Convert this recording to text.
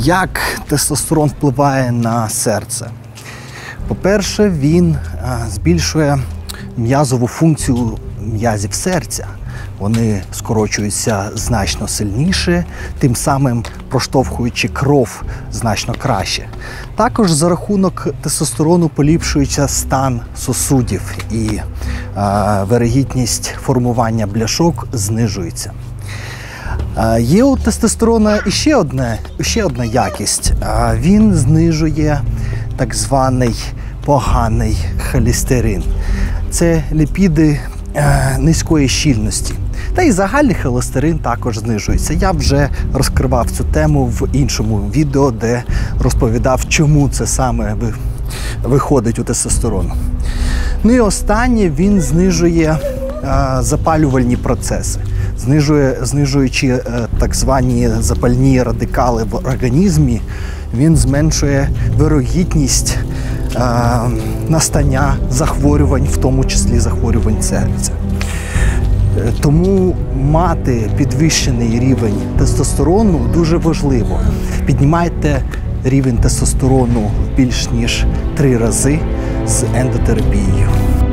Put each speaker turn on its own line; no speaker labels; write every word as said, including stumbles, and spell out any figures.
Як тестостерон впливає на серце? По-перше, він збільшує м'язову функцію м'язів серця. Вони скорочуються значно сильніше, тим самим проштовхуючи кров значно краще. Також за рахунок тестостерону поліпшується стан сосудів і е, вирогідність формування бляшок знижується. Е, є у тестостерона іще одна, іще одна якість. Е, він знижує так званий поганий холестерин. Це ліпіди е, низької щільності. Та й загальний холестерин також знижується. Я вже розкривав цю тему в іншому відео, де розповідав, чому це саме виходить у тестостерону. Ну і останнє, він знижує е, запалювальні процеси, знижує, знижуючи е, так звані запальні радикали в організмі, він зменшує вирогідність е, настання захворювань, в тому числі захворювань серця. Тому мати підвищений рівень тестостерону дуже важливо. Піднімайте рівень тестостерону більш ніж три рази з ендотерапією.